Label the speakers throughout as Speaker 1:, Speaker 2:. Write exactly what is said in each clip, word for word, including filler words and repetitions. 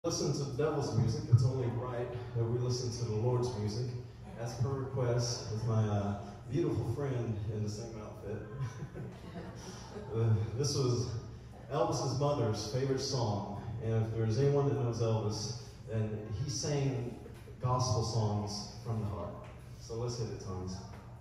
Speaker 1: Listen to the devil's music, it's only right that we listen to the Lord's music. As per request, with my uh, beautiful friend in the same outfit. uh, this was Elvis's mother's favorite song, and if there's anyone that knows Elvis, then he sang gospel songs from the heart. So let's hit it, Tons.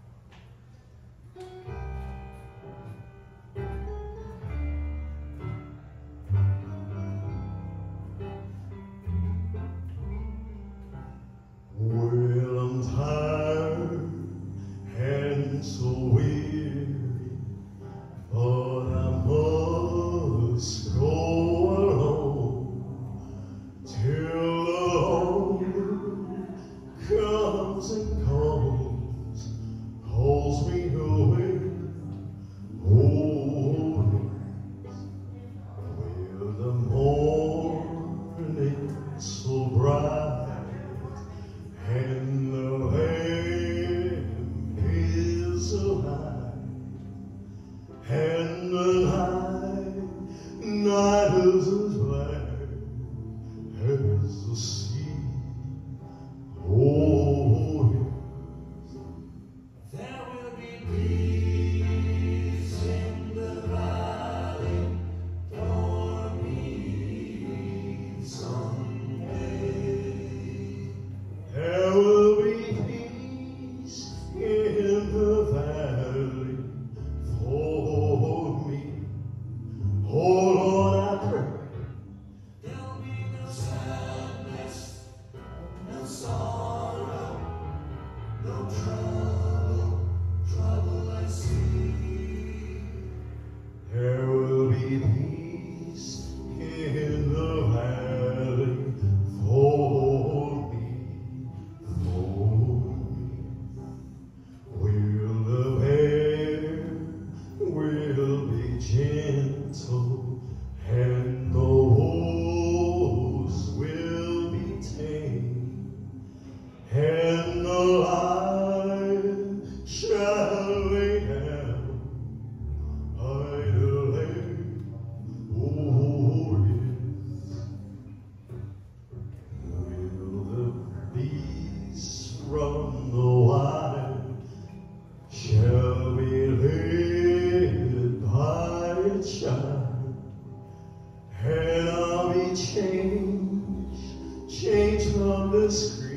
Speaker 2: Well, I'm tired and so weary, but I must go alone till the Lord comes and calls, calls me away. Oh, yes. Well, the morning so bright, and the Lamb is alive, and the night, night is as black as the sea. Oh, yes.
Speaker 3: There will be peace in the valley for me someday.
Speaker 2: There will be peace in the valley for me. Oh Lord, I pray.
Speaker 3: There'll be no sadness, no sorrow, no trouble, trouble I see.
Speaker 2: There will be peace in the valley for me, for me. Will the air will be gentle, and the wolves will be tame, and the lion shall lay down idly. Oh, yes. Will the beasts from the wild shall be led by a child, and I'll be changed, changed from this